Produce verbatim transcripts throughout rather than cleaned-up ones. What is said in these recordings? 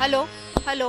hello hello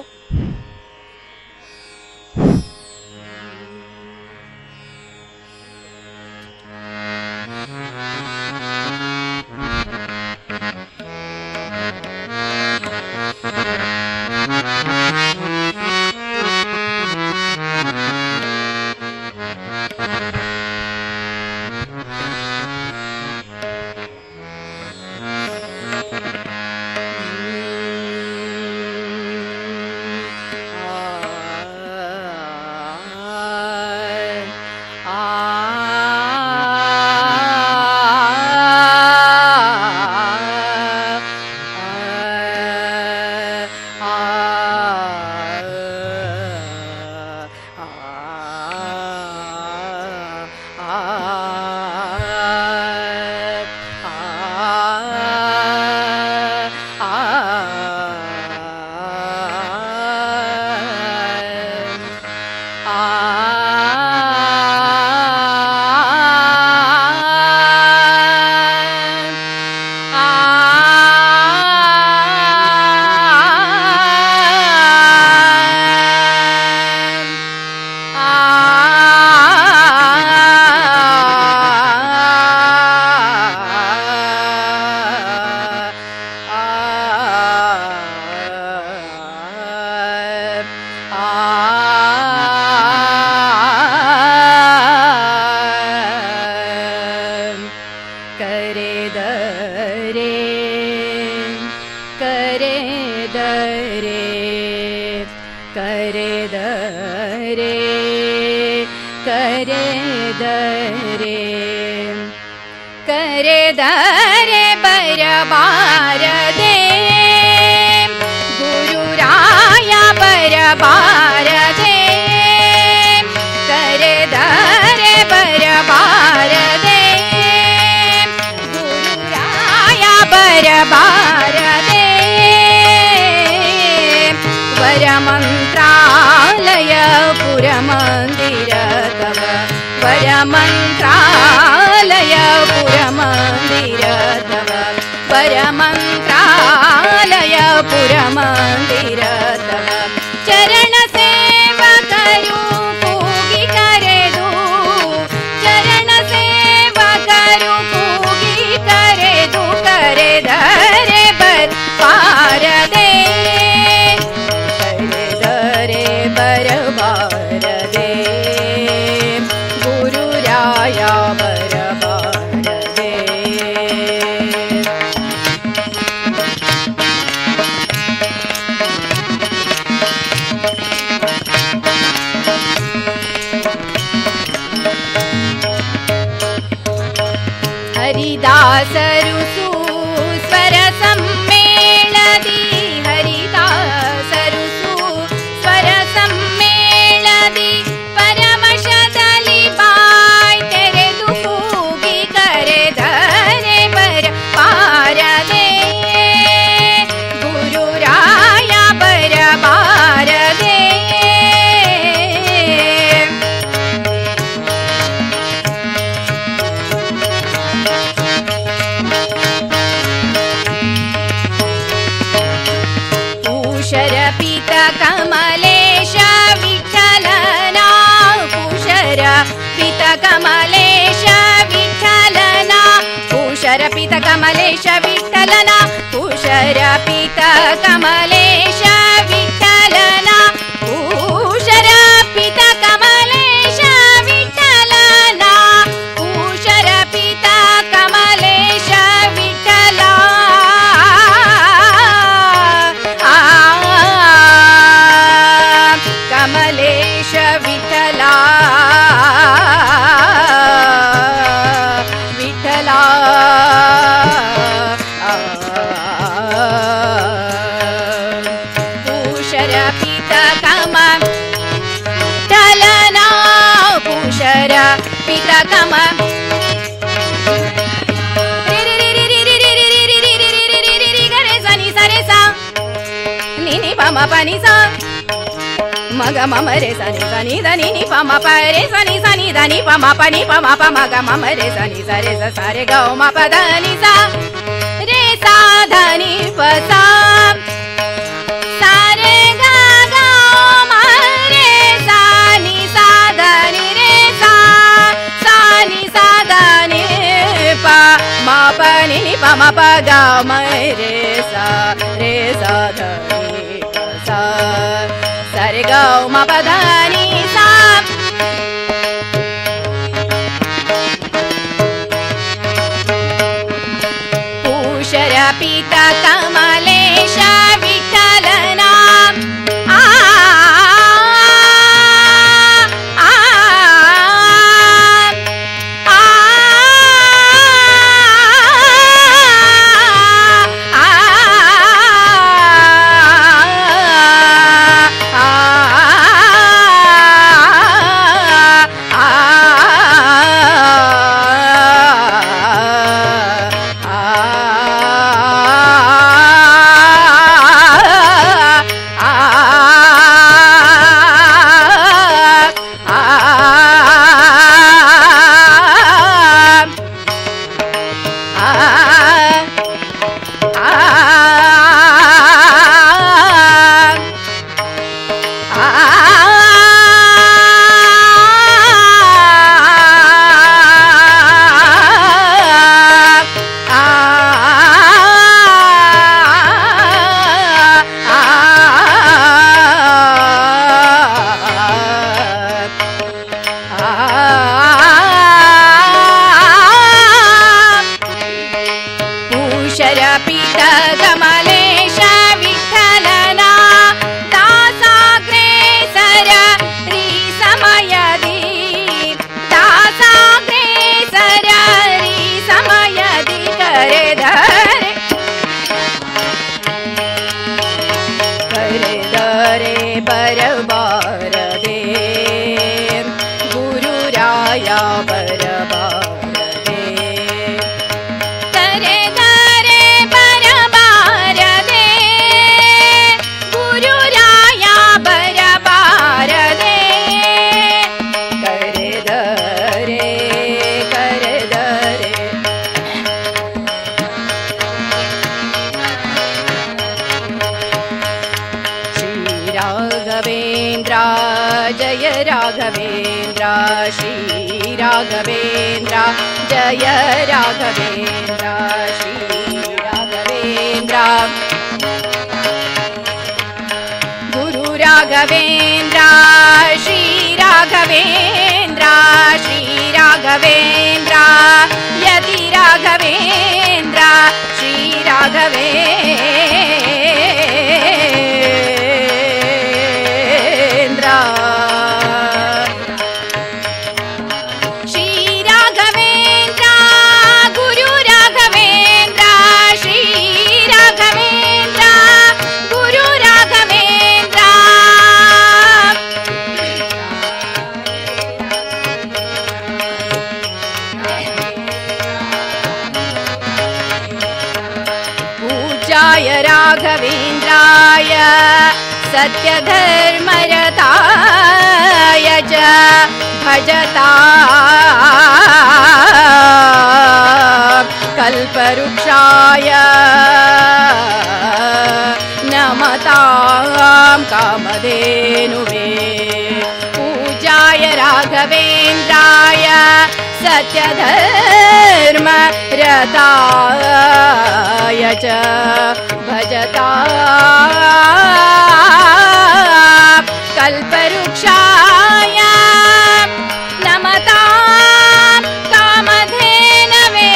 Kamlesh विठ्ठलना पूषर पीत कमलेश विठ्ठलना पूषर पीत कमलेश विठ्ठलना पूषर पीत कमलेश विठ्ठला कमलेश विठ्ठला विठ्ठला पितकम गरे सनी सरे सा निनी पम पनि सा मग मम रे सनी सनी धनी नि पम परे सनी सनी धनी पम पनि पम प मग मम रे सनी सरे सा सारे गौ म प धनी सा रे सा धनी प सा सा pa ma pa ga ma re sa re sa da ni pa sa sa re ga ma pa da ni sa Pushara pita kamalesha vittalana Shri Raghavendra Jaya Raghavendra Shri Raghavendra Guru Raghavendra Shri Raghavendra Shri Raghavendra Yati Raghavendra Shri Raghavendra Raghavendraya Satya Dharmarataya Ja Bhajata Kalparukshaya Namatam Kamadhenuve Pujaya Raghavendraya Satya Dharmarataya Ja Bhajata Kalparukshaya Namatam Kamadhenave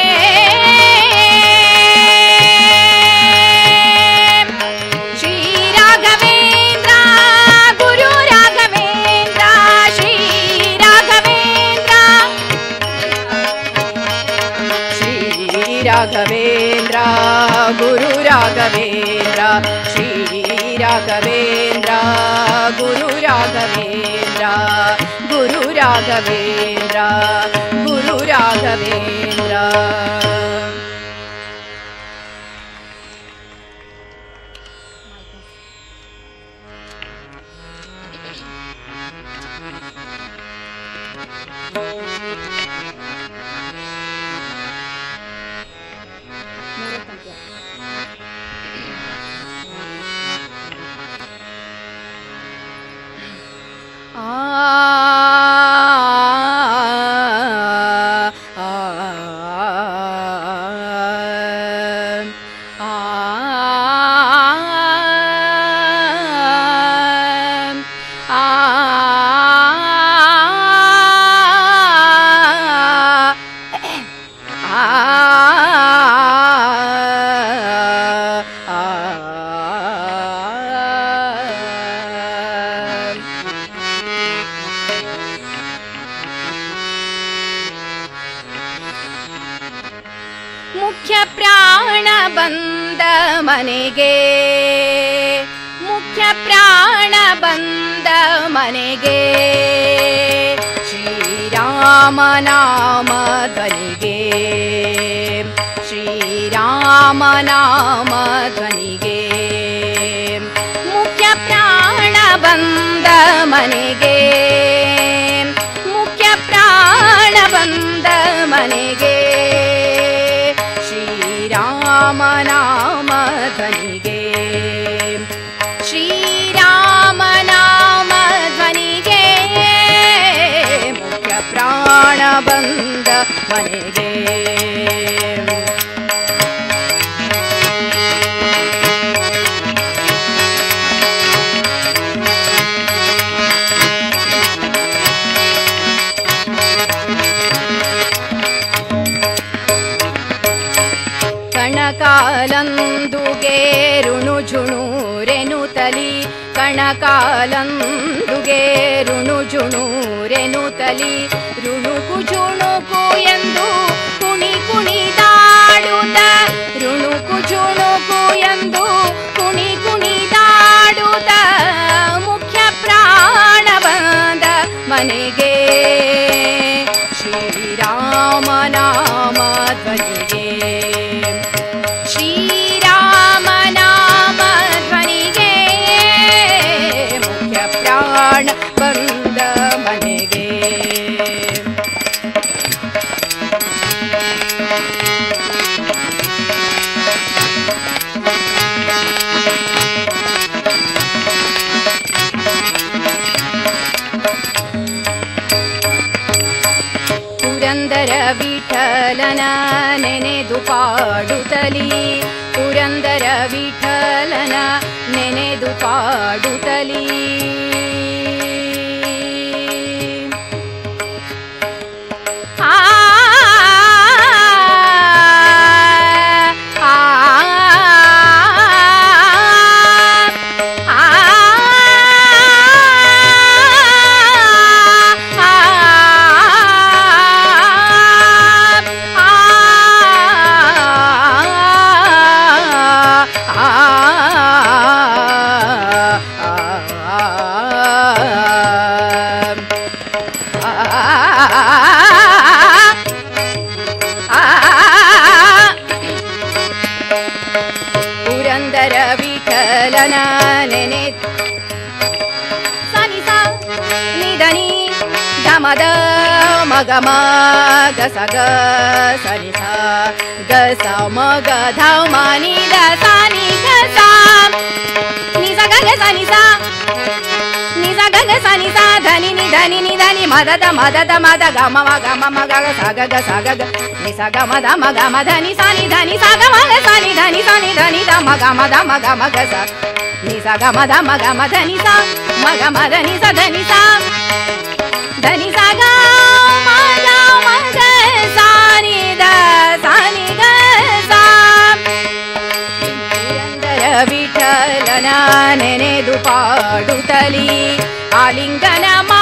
Shri Raghavendra Guru Raghavendra Shri Raghavendra Shri Raghavendra Guru Raghavendra Shri Raghavendra Guru Raghavendra Guru Raghavendra Guru Raghavendra Ah, ah, ah, ಮನೆಗೆ ಮುಖ್ಯ ಪ್ರಾಣ ಬಂದ ಮನೆಗೆ ಶ್ರೀರಾಮ ನಾಮ ಧ್ವನಿಗೆ ಶ್ರೀರಾಮ ನಾಮ ಧ್ವನಿಗೆ ಮುಖ್ಯ ಪ್ರಾಣ ಬಂದ ಮನೆಗೆ ಮುಖ್ಯ ಪ್ರಾಣ ಬಂದ ಮನೆಗೆ ಶ್ರೀರಾಮ ನಾಮ ಧ್ವನಿಗೆ ಶ್ರೀರಾಮ ನಾಮ ಧ್ವನಿಗೆ ಮುಖ್ಯ ಪ್ರಾಣ ಬಂದ ಮನೆಗೆ ಕಣಕಾಲಂದುಗೆ ರುಣು ಝುಣುರೆನುತಲಿ ಕಣಕಾಲಂದುಗೆ ರುಣು ಝುಣುರೆನುತಲಿ ರುಣುಕು ಝುಣುಕು ಎಂದು ಕುಣಿ ಕುಣಿದಾಡುತ್ತ ರುಣುಕು ಝುಣುಕು ಎಂದು ಕುಣಿ ಕುಣಿದಾಡುತ್ತ ಮುಖ್ಯ ಪ್ರಾಣ ಬಂದ ಮನೆಗೆ ಶ್ರೀರಾಮ ನಾಮ ಧ್ವನಿಗೆ ಶ್ರೀರಾಮ ನಾಮ ಧ್ವನಿಗೆ ಮುಖ್ಯ ಪ್ರಾಣ ಬಂದ ಮನೆಗೆ ಪುರಂದರ ವಿಠಲನ ನೆನೆದು ಪಾಡುತ್ತಲಿ ಪುರಂದರ ವಿಠಲನ ನೆನೆದು ಪಾಡುತ್ತಲಿ ಆ ಪುರಂದರ ವಿಠಲನ ನೆನೆ ಸನಿ ಸ ನಿಧನಿ ಗಮದ ಮಗಮ ಗಸಗ ಸನಿ ಸ ಗಸ ಮಗ ಧಮ ನಿದ ಸನಿ ಗಸ ನಿಸ ಗಗ ಸನಿ ಸ ನಿಸ ಗಗ ಸನಿ ಸ ಧನಿ ನಿಧನಿ ನಿಧನಿ ಮದದ ಮದದ ಮದ ಗಮ ಗಮ ಮಗ ಸಗ ಗ ಸಗ ಗ ನಿಸ ಗಮ ದ ಮಗ ಮಧನಿ ಸನಿ ಧನಿ ಸಗ ಮಗ ಸನಿ ಧನಿ ಸನಿ ಧನಿ ದ ಮಗ ಮದ ಮಗ ಮಗ ಸ ನಿಸ ಗಮ ದ ಮಗ ಮಧನಿ ಸ ಮಗ ಮಧನಿ ಸ ಧನಿ ಸ ಧನಿ ಸಗ ಮಗ ಮಗ ಸನಿ ದ ಸನಿ ಗ ಸ ಪುರಂದರ ವಿಠಲನ ನೆನೆದು ಪಾಡುತ್ತಲಿ ಆಲಿಂಗನ